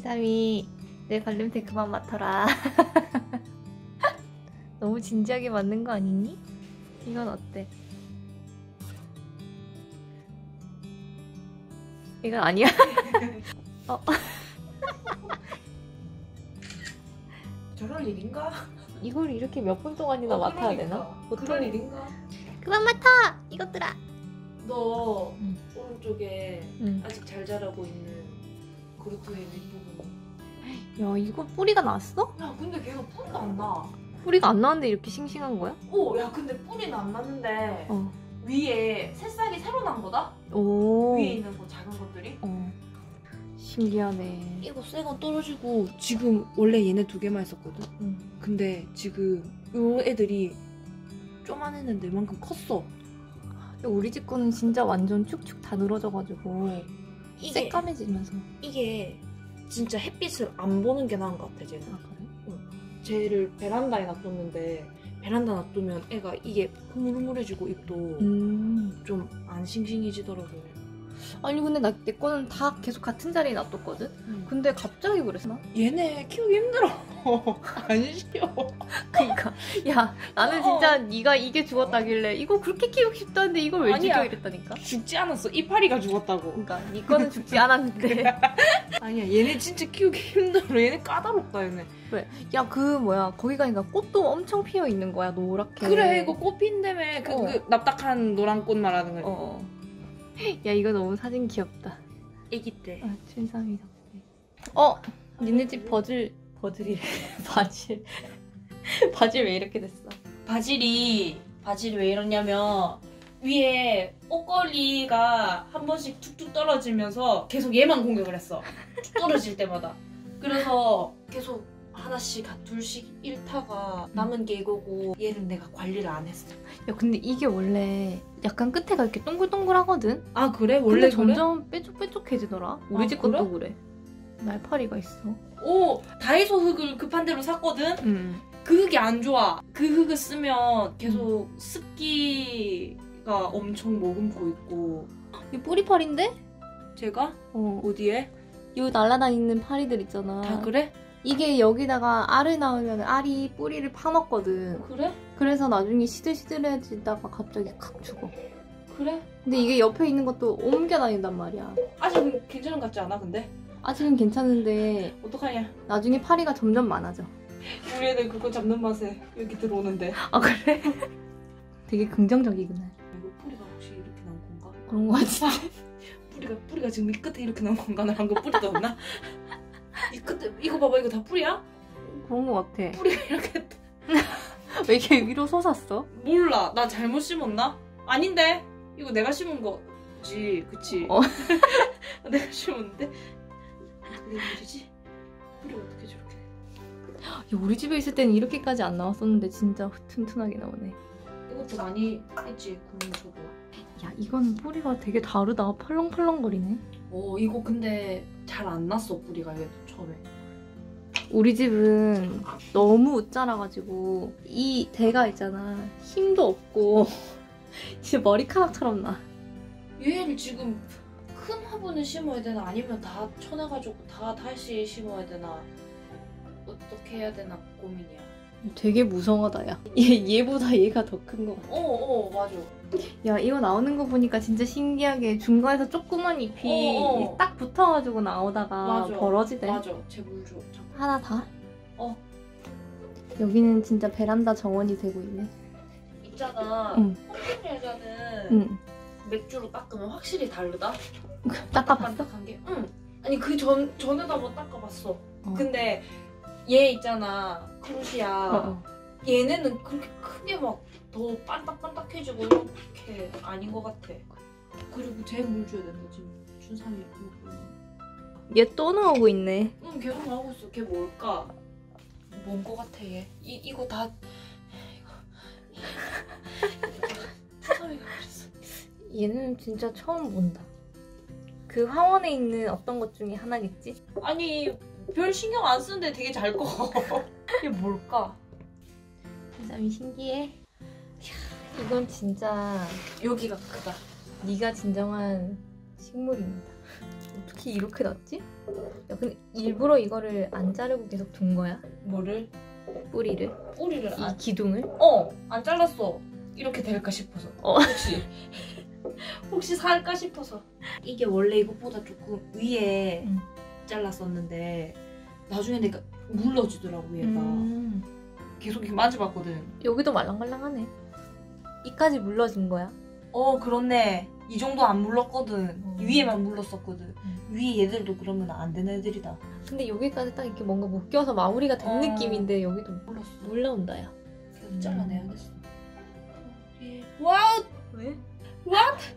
춘삼이 내 발냄새 그만 맡아라. 너무 진지하게 맞는 거 아니니? 이건 어때? 이건 아니야? 저럴 일인가? 이걸 이렇게 몇 분 동안이나 맡아야 되나? 보통... 그럴 일인가? 그만 맡아! 이것들아! 너 오른쪽에 아직 잘 자라고 있는 그루트의 윗부분. 야, 이거 뿌리가 났어? 야, 근데 걔가 뿌리가 안 나. 뿌리가 안 나는데 이렇게 싱싱한 거야? 오, 야, 근데 뿌리는 안 났는데 위에 새싹이 새로 난 거다? 오. 위에 있는 거 작은 것들이? 신기하네. 이거 새거 떨어지고 지금 원래 얘네 2개만 있었거든? 근데 지금 요 애들이 쪼만했는데 이만큼 컸어. 우리 집 거는 진짜 완전 축축 다 늘어져가지고 이게 새까매지면서. 이게 진짜 햇빛을 안 보는 게 나은 것 같아, 쟤는. 아, 그래? 쟤를 베란다에 놔뒀는데 베란다 놔두면 애가 이게 흐물흐물해지고 잎도 좀 안 싱싱해지더라고. 아니 근데 내 거는 다 계속 같은 자리에 놔뒀거든? 근데 갑자기 그랬어? 얘네 키우기 힘들어. 안 쉬워. 그니까 야 나는 진짜 네가 이게 죽었다길래 이거 그렇게 키우기 쉽다는데 이걸 왜 아니야. 죽여 이랬다니까? 죽지 않았어. 이파리가 죽었다고. 그니까 네 거는 죽지 않았는데. 아니야, 얘네 진짜 키우기 힘들어. 얘네 까다롭다, 얘네. 왜? 야 그 뭐야 거기 가니까 꽃도 엄청 피어 있는 거야 노랗게. 그래, 이거 꽃 핀다며. 그 납작한 노란 꽃 말하는 거야. 야 이거 너무 사진 귀엽다. 애기 때. 아 춘삼이 니네 집 버질이래. 바질 왜 이렇게 됐어? 바질이 왜 이러냐면 위에 옷걸이가 한 번씩 툭툭 떨어지면서 계속 얘만 공격을 했어. 툭 떨어질 때마다. 그래서 계속 하나씩 둘씩 잃다가 남은 게 이거고 얘는 내가 관리를 안 했어. 야 근데 이게 원래 약간 끝에가 이렇게 동글동글하거든? 아 그래? 근데 원래 점점 뾰족뾰족해지더라. 우리 집 것도 그래. 날파리가 있어. 오! 다이소 흙을 급한 대로 샀거든? 그 흙이 안 좋아. 그 흙을 쓰면 계속 습기가 엄청 머금고 있고. 이 뿌리파리인데? 제가? 어디에? 요 날아다니는 파리들 있잖아. 다 그래? 이게 여기다가 알을 낳으면 알이 뿌리를 파먹거든. 그래? 그래서 나중에 시들시들해지다가 갑자기 칵 죽어. 그래? 근데 이게 옆에 있는 것도 옮겨 다닌단 말이야. 아직은 괜찮은 것 같지 않아 근데? 아직은 괜찮은데 어떡하냐? 나중에 파리가 점점 많아져. 우리 애들 그거 잡는 맛에 여기 들어오는데. 아 그래? 되게 긍정적이구나. 이거 뿌리가 혹시 이렇게 나온 건가? 그런 거 같지? 뿌리가 지금 이 끝에 이렇게 나온 건가? 나 방금 뿌리도 없나? 이 끝에 이거 봐봐, 이거 다 뿌리야? 그런 거 같아. 뿌리가 이렇게. 왜 이렇게 위로 솟았어? 몰라, 나 잘못 심었나? 아닌데? 이거 내가 심은 거지, 그치? 내가 심었는데? 왜 이러지? 뿌리가 어떻게 저렇게? 야, 우리 집에 있을 때는 이렇게까지 안 나왔었는데 진짜 튼튼하게 나오네. 이것도 많이 했지, 국물소도. 야 이건 뿌리가 되게 다르다. 펄렁펄렁거리네. 이거 근데 잘 안 났어, 뿌리가 얘도 처음에. 우리 집은 너무 못 자라가지고 이 대가 있잖아. 힘도 없고 진짜 머리카락처럼 나. 얘를 지금 큰 화분을 심어야 되나 아니면 다 쳐내가지고 다 다시 심어야 되나 어떻게 해야 되나 고민이야. 되게 무성하다 야. 얘보다 얘가 더 큰 거 같아. 맞아. 야 이거 나오는 거 보니까 진짜 신기하게 중간에서 조그만 잎이 딱 붙어가지고 나오다가 맞아. 벌어지대. 맞아. 쟤 물 줘. 잠깐. 하나 다? 여기는 진짜 베란다 정원이 되고 있네. 있잖아. 응. 홈런 여자는 맥주로 닦으면 확실히 다르다. 닦아봤어? 반딱한 게. 응. 아니 그 전에도 한번 닦아봤어. 근데 얘 있잖아. 크루시아. 얘네는 그렇게 크게 막 더 반딱반딱해지고 이렇게 아닌 것 같아. 그리고 쟤 물 줘야 된다 지금. 춘삼이 얘 또 나오고 있네. 응, 계속 나오고 있어. 걔 뭘까? 뭔 거 같아 얘. 이거 다 춘삼이가 그랬어. 얘는 진짜 처음 본다. 그 화원에 있는 어떤 것 중에 하나겠지? 아니 별 신경 안 쓰는데 되게 잘 커. 이게 뭘까? 춘삼이 신기해. 이건 진짜 여기가 크다. 네가 진정한 식물입니다. 어떻게 이렇게 났지? 야, 근데 일부러 이거를 안 자르고 계속 둔 거야? 뭐를? 뿌리를? 뿌리를 이 기둥을? 안 잘랐어. 이렇게 될까 싶어서. 혹시 살까 싶어서. 이게 원래 이것보다 조금 위에 잘랐었는데 나중에 내가 물러지더라고 얘가. 계속 이렇게 만져봤거든. 여기도 말랑말랑하네. 이까지 물러진 거야? 그렇네. 이 정도 안 물렀거든. 위에만 물렀었거든. 위에 얘들도 그러면 안 되는 애들이다. 근데 여기까지 딱 이렇게 뭔가 묶여서 마무리가 된 느낌인데 여기도 물렀어. 물러온다 야. 계속 잘라내야겠어. 와우! 왜? What?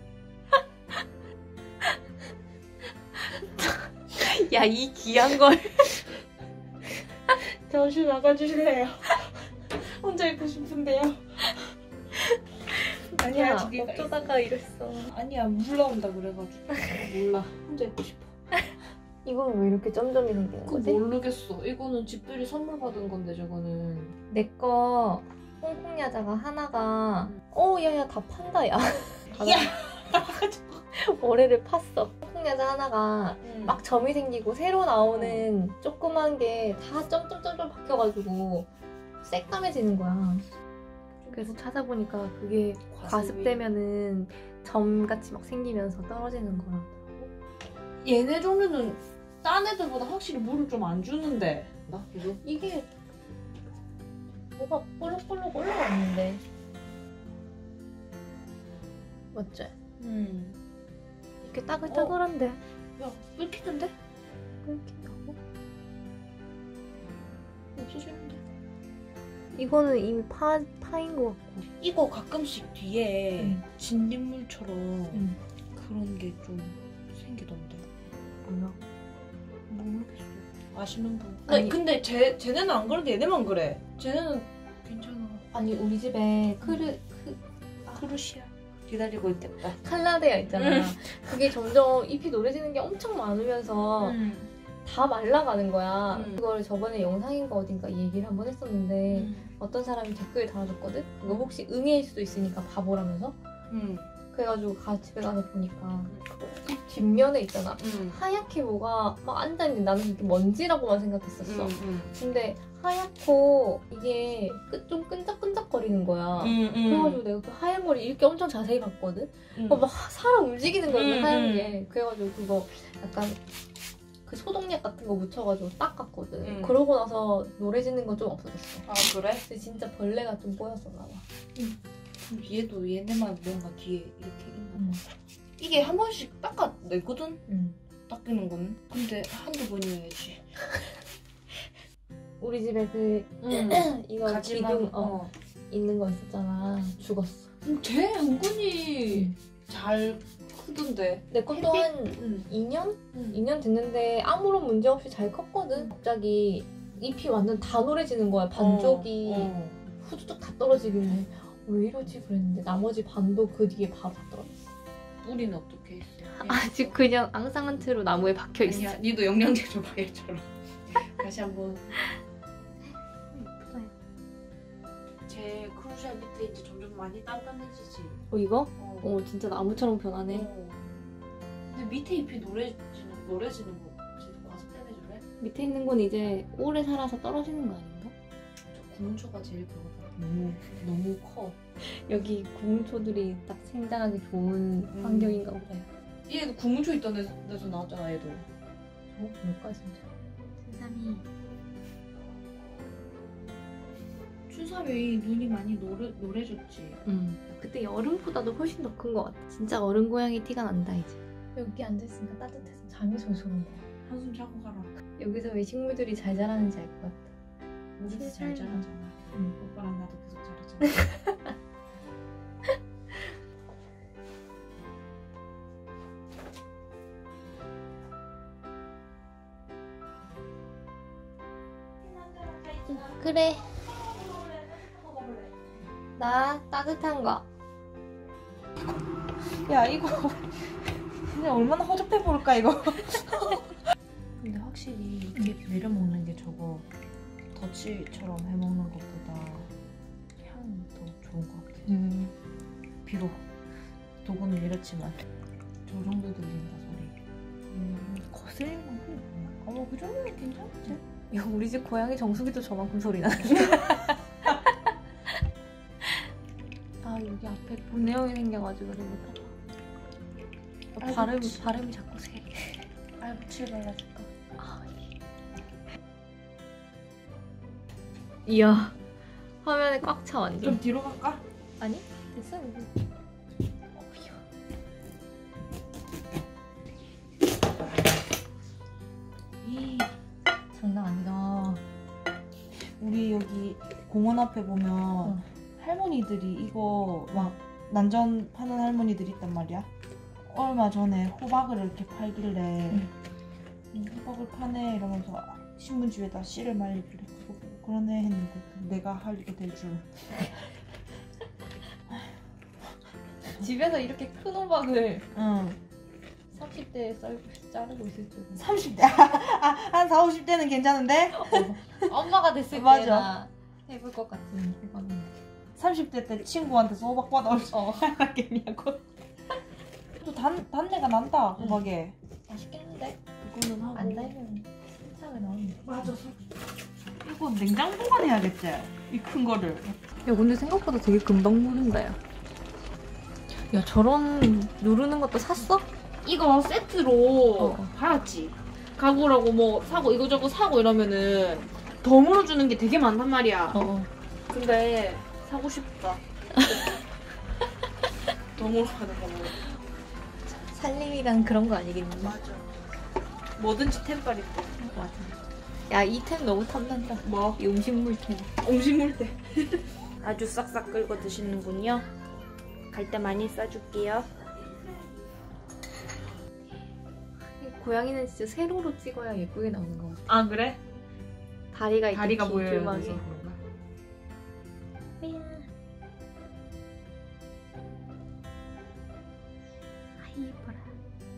야, 이 귀한 걸. 잠시 나가주실래요? 혼자 있고 싶은데요. 아니야, 어쩌다가 이랬어. 아니야, 물러온다 그래가지고. 몰라, 혼자 있고 싶어. 이건 왜 이렇게 점점이 생기는 거지? 모르겠어. 이거는 집들이 선물 받은 건데 저거는. 내 거 홍콩야자가 하나가 야야 다 판다 야. 머리를 팠어. 홍콩야자 하나가 막 점이 생기고 새로 나오는 조그만 게 다 점점점점 바뀌어가지고 새까매지는 거야. 그래서 찾아보니까 그게 과습되면은 점같이 막 생기면서 떨어지는 거라고. 얘네 종류는 딴 애들보다 확실히 물을 좀 안 주는데. 나 계속 이게 뭐가 볼록볼록 올라왔는데. 맞지? 이렇게 따글따글한데. 야, 끓기는데? 끓긴다고? 없어지는데? 이거는 이미 파인 것 같고. 이거 가끔씩 뒤에 진딧물처럼 그런 게 좀 생기던데. 몰라. 모르겠어. 아시는 분? 아니, 근데 쟤네는 안 그런데 얘네만 그래. 쟤네는 괜찮아. 아니 우리 집에 크루시아 기다리고 있겠다. 칼라데아 있잖아. 그게 점점 잎이 노래지는 게 엄청 많으면서 다 말라가는 거야. 그걸 저번에 영상인가 어딘가 얘기를 한번 했었는데 어떤 사람이 댓글 달아줬거든? 그거 혹시 응애일 수도 있으니까 바보라면서? 그래가지고 집에 가서 보니까 잎 뒷면에 있잖아. 하얗게 뭐가 막 앉아있는데 나는 그게 먼지라고만 생각했었어. 근데 하얗고 이게 좀 끈적끈적거리는 거야. 그래가지고 내가 그 하얀 거를 이렇게 엄청 자세히 봤거든? 막 사람 움직이는 거야, 그 하얀 게. 그래가지고 그거 약간 그 소독약 같은 거 묻혀가지고 닦았거든. 그러고 나서 노래지는 건 좀 없어졌어. 아 그래? 근데 진짜 벌레가 좀 꼬였었나 봐. 그럼 얘네만 뭔가 뒤에 이렇게 있나 봐. 이게 한 번씩 닦아내거든? 닦이는 거는. 근데 한두 번이어야지. 우리 집에 이거 기둥 있는 거 있었잖아. 죽었어. 쟤 은근히 잘 크던데. 내 것도 한 2년? 2년 됐는데 아무런 문제 없이 잘 컸거든. 갑자기 잎이 완전 다 노래지는 거야. 반쪽이 후두둑 다 떨어지길래 왜 이러지 그랬는데 나머지 반도 그 뒤에 바로 다 떨어졌어. 뿌리는 어떻게 했어? 아직 그냥 앙상한 채로 나무에 박혀있어. 아니야, 니도 영양제 줘봐 얘처럼. 다시 한번. 예쁘다. 제 크루시아 밑에 이제 점점 많이 단단해지지. 이거? 진짜 나무처럼 변하네. 근데 밑에 잎이 노래지는 거 진짜 과습 때문에 저래? 밑에 있는 건 이제 오래 살아서 떨어지는 거 아닌가? 저 구문초가 제일 그거다. 너무 커. 여기 구문초들이 딱 생장하기 좋은 환경인가 보다. 얘도 구문초 있던 데서 나왔잖아 얘도. 뭘까 진짜. 춘삼이. 춘삼이 눈이 많이 노래졌지. 그때 여름보다도 훨씬 더 큰 것 같아. 진짜 어른 고양이 티가 난다 이제. 여기 앉아있으니까 따뜻해서 잠이 솔솔 온다. 한숨 자고 가라. 여기서 왜 식물들이 잘 자라는지 알 것 같다. 우리도 잘 자라잖아. 오빠랑 나도 계속 자라잖아. 그래. 나 따뜻한 거. 야 이거 진짜 얼마나 허접해 보일까 이거. 근데 확실히 이렇게 내려 먹는 게 저거 더치처럼 해 먹는 것보다 향이 더 좋은 것 같아. 비록 도구는 이렇지만 저 정도 들린다 소리. 거슬린 만큼. 어머 그 정도면 괜찮지. 야, 우리 집 고양이 정수기도 저만큼 소리 나네. 아, 여기 앞에 분해형이 생겨가지고 그러니까. 발음이 자꾸 세. 칠 발라줄까? 이야, 화면에 꽉 차 완전. 좀 뒤로 갈까? 아니, 됐어 여기. 장난 아니다. 우리 여기 공원 앞에 보면 할머니들이 이거 막 난전 파는 할머니들이 있단 말이야. 얼마 전에 호박을 이렇게 팔길래 호박을 파네 이러면서 신문지에다 씨를 말리길래 그러네 했는데 내가 하게 될 줄. 집에서 이렇게 큰 호박을 응. 30대에 자르고 있을 줄. 30대? 한 4, 50대는 괜찮은데? 엄마가 됐을 맞아. 때나 해볼 것 같은 호박은. 30대 때 친구한테서 호박 받아올 수 하겠냐고. 또 단내가 난다 호박에. 맛있겠는데? 이거는 하고. 안 달면 신차가 나오는데. 맞아. 이거 냉장 보관해야겠지? 이 큰 거를. 야, 근데 생각보다 되게 금방 누른다, 야. 야, 저런 누르는 것도 샀어? 이거 세트로 어. 팔았지. 가구라고 뭐 사고 이거저거 사고 이러면은 더 물어주는 게 되게 많단 말이야. 근데 사고 싶다. 더 물어가는 거 뭐. 살림이란 그런 거 아니겠니? 맞아. 뭐든지 템빨 있고. 맞아. 야, 이 템 너무 탐난다. 뭐? 이 음식물 템. 음식물 때. 아주 싹싹 긁어 드시는군요. 갈 때 많이 싸줄게요. 고양이는 진짜 세로로 찍어야 예쁘게 나오는 것 같아. 아 그래? 다리가 이렇게 다리가 보여야 길들면서. 돼. 아이, 예뻐라.